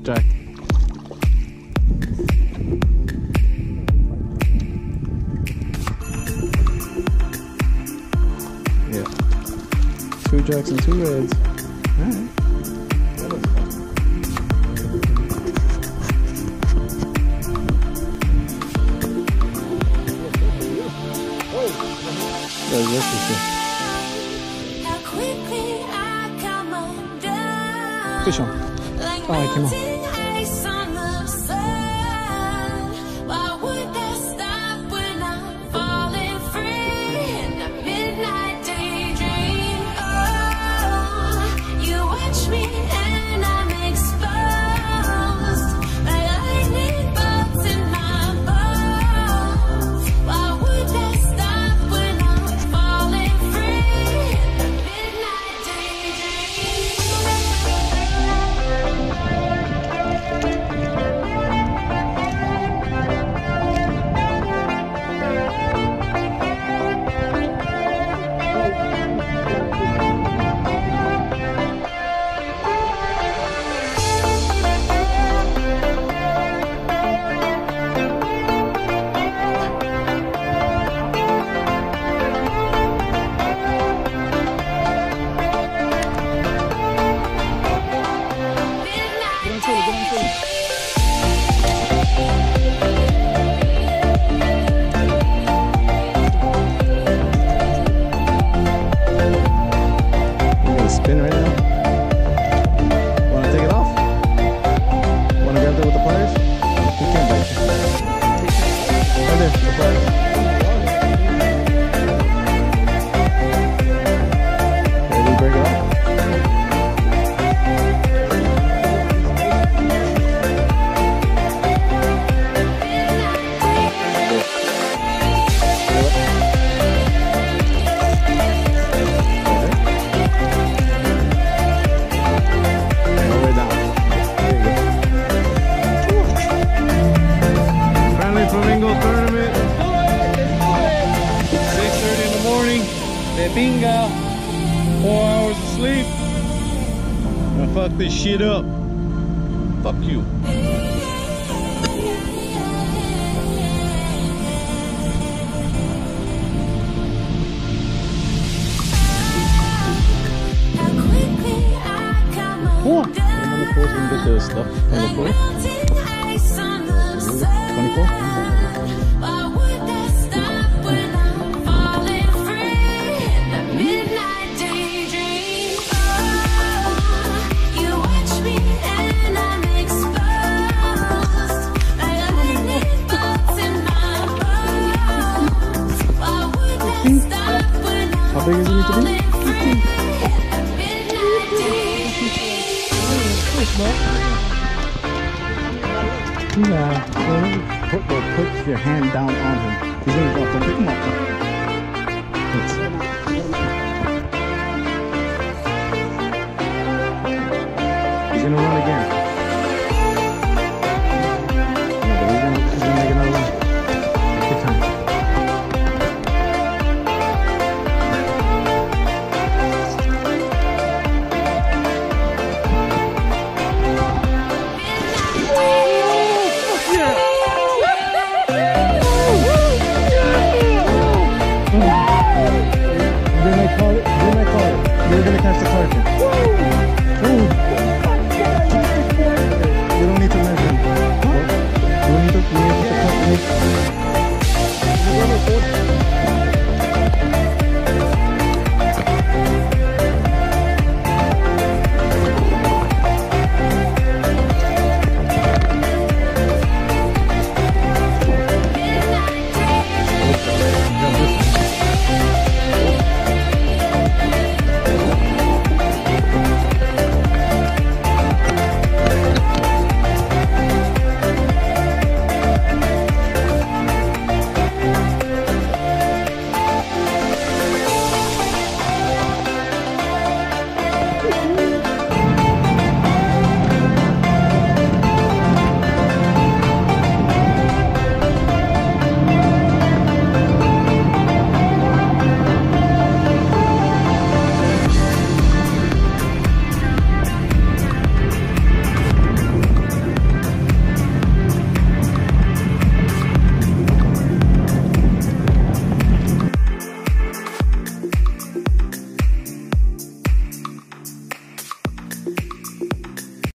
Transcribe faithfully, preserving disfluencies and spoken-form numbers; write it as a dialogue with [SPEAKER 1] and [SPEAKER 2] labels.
[SPEAKER 1] jack. Yeah. Two jacks and two reds. Alright. Oh, yes, fish on. Oh, I came on. Flamingo tournament. six thirty in the morning. De pinga. Four hours of sleep. Gonna fuck this shit up. Fuck you. Four. I'm on the floor so we can get the stuff on the floor. twenty-four? How big does it need to be? Nah, put, put your hand down on him. He's gonna go up and pick him up. He's gonna run again. No, but he's gonna, he's gonna make another run. Good time. We're gonna catch the tarpon. Ooh. You don't need to measure him. You don't need to, you need to put the